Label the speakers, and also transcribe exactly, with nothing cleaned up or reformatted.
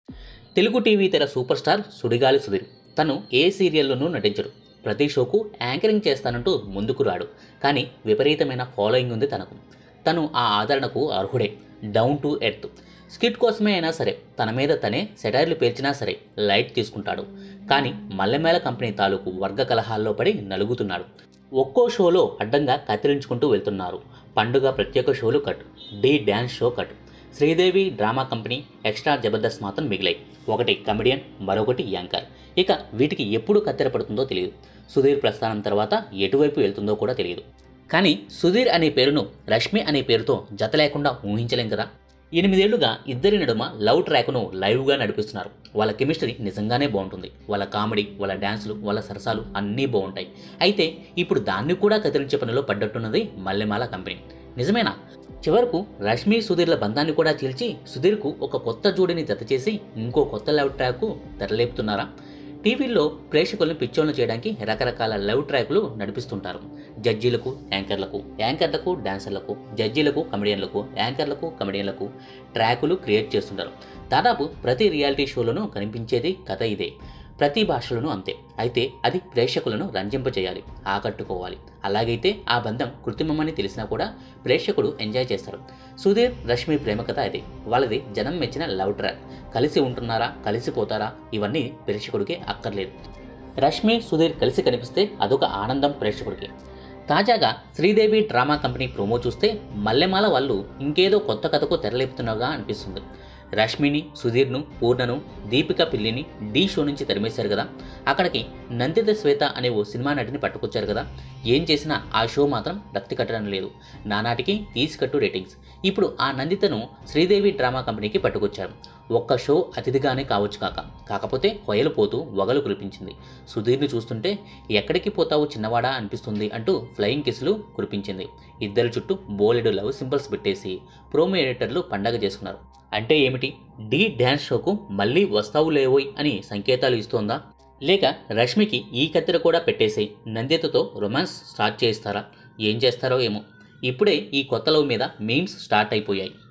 Speaker 1: Telugu TV తెర super star Sudigali Sudheer తను ఏ సీరియల్లోనూ నటించడు. ప్రతి షోకు యాంకరింగ్ చేస్తానంటూ ముందుకు రాడు. కానీ విపరీతమైన ఫాలోయింగ్ ఉంది తనకు. తను ఆ ఆదరణకు అర్హుడే. Down to earth. స్కిట్ కోసమే అయినా సరే, తన మీద తనే సెటైర్లు పేర్చినా సరే లైట్ తీసుకుంటాడు. కానీ మల్లెమేళ కంపెనీ తాలూకు వర్గ కలహాల్లో పడి నలుగుతున్నాడు. ఒక్కో షోలో అడ్డంగా కత్తిరించుకుంటూ వెళ్తున్నారు. పండుగ ప్రత్యేక షోలు cut, D dance show cut, Sridevi drama company, extra Jabardasth మాత్రం మిగిలాయి. ఒకటి కమెడియన్, మరొకటి యాంకర్. ఇక వీటికి ఎప్పుడు కత్తెర పడుతుందో తెలియదు. సుధీర్ ప్రస్థానం తర్వాత ఎటువైపు వెళ్తుందో కూడా తెలియదు. కానీ సుధీర్ అనే పేరును రష్మి అనే పేరుతో జత లేకుండా ఊహించలేం కదా. ఎనిమిదేళ్లుగా ఇద్దరి నడుమ లవ్ ట్రాక్ను లైవ్గా నడిపిస్తున్నారు. వాళ్ళ కెమిస్ట్రీ నిజంగానే బాగుంటుంది. వాళ్ళ కామెడీ, వాళ్ళ డ్యాన్సులు, వాళ్ళ సరసాలు అన్నీ బాగుంటాయి. అయితే ఇప్పుడు దాన్ని కూడా కత్తిరించే పనిలో పడ్డట్టున్నది మల్లెమాల కంపెనీ. నిజమేనా? చివరకు రష్మి సుధీర్ల బంధాన్ని కూడా చీల్చి సుధీర్కు ఒక కొత్త జోడిని జత చేసి ఇంకో కొత్త లవ్ ట్రాక్కు తెరలేపుతున్నారా? టీవీల్లో ప్రేక్షకులను పిచ్చోళ్లను చేయడానికి రకరకాల లవ్ ట్రాక్లు నడిపిస్తుంటారు. జడ్జీలకు, యాంకర్లకు, యాంకర్లకు, డాన్సర్లకు, జడ్జీలకు, కమెడియన్లకు, యాంకర్లకు, కమెడియన్లకు ట్రాకులు క్రియేట్ చేస్తుంటారు. దాదాపు ప్రతి రియాలిటీ షోలోనూ కనిపించేది కథ ఇదే. ప్రతి భాషలోనూ అంతే. అయితే అది ప్రేక్షకులను రంజింపచేయాలి, ఆకట్టుకోవాలి. అలాగైతే ఆ బంధం కృత్రిమమని తెలిసినా కూడా ప్రేక్షకుడు ఎంజాయ్ చేస్తారు. సుధీర్ రష్మి ప్రేమ కథ అదే. వాళ్ళది జనం మెచ్చిన లవ్ ట్రాక్. కలిసి ఉంటున్నారా, కలిసిపోతారా, ఇవన్నీ ప్రేక్షకుడికి అక్కర్లేదు. రష్మి సుధీర్ కలిసి కనిపిస్తే అదొక ఆనందం ప్రేక్షకుడికి. తాజాగా శ్రీదేవి డ్రామా కంపెనీ ప్రోమో చూస్తే మల్లెమాల వాళ్ళు ఇంకేదో కొత్త కథకు తెరలేపుతున్నాగా అనిపిస్తుంది. రష్మిని, సుధీర్ను, పూర్ణను, దీపిక పిల్లిని డీ షో నుంచి తరిమేశారు కదా. అక్కడికి నందిత శ్వేత అనే ఓ సినిమా నటిని పట్టుకొచ్చారు కదా. ఏం చేసినా ఆ షో మాత్రం రక్తి కట్టడం లేదు. నానాటికి తీసికట్టు రేటింగ్స్. ఇప్పుడు ఆ నందితను శ్రీదేవి డ్రామా కంపెనీకి పట్టుకొచ్చారు. ఒక్క షో అతిథిగానే కావచ్చు కాక, కాకపోతే హొయలు పోతూ వగలు కురిపించింది. సుధీర్ని చూస్తుంటే ఎక్కడికి పోతావు చిన్నవాడా అనిపిస్తుంది అంటూ ఫ్లయింగ్ కిస్లు కురిపించింది. ఇద్దరి చుట్టూ బోలెడు లవ్ సింబల్స్ పెట్టేసి ప్రోమో ఎడిటర్లు పండగ చేసుకున్నారు. అంటే ఏమిటి? డీ డ్యాన్స్ షోకు మళ్ళీ వస్తావు లేవోయ్ అని సంకేతాలు ఇస్తోందా? లేక రష్మికి ఈ కత్తెర కూడా పెట్టేసి నందితతో రొమాన్స్ స్టార్ట్ చేయిస్తారా? ఏం చేస్తారో ఏమో. ఇప్పుడే ఈ కొత్త లవ్ మీద మీమ్స్ స్టార్ట్ అయిపోయాయి.